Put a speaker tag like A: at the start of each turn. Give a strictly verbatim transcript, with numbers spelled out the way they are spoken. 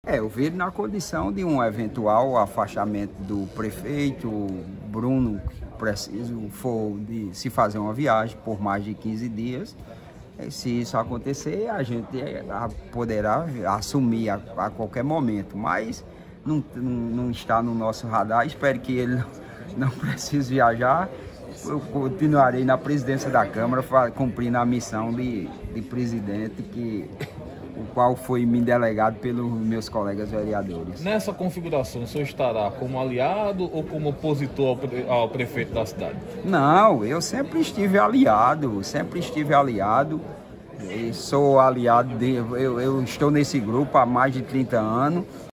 A: É, eu vejo na condição de um eventual afastamento do prefeito Bruno, preciso for de se fazer uma viagem por mais de quinze dias. Se isso acontecer, a gente poderá assumir a, a qualquer momento, mas não, não, não está no nosso radar. Espero que ele não precise viajar. Eu continuarei na presidência da Câmara, cumprindo a missão de, de presidente, que, o qual foi me delegado pelos meus colegas vereadores.
B: Nessa configuração, o senhor estará como aliado ou como opositor ao, pre, ao prefeito da cidade?
A: Não, eu sempre estive aliado, sempre estive aliado. Eu sou aliado, de, eu, eu estou nesse grupo há mais de trinta anos.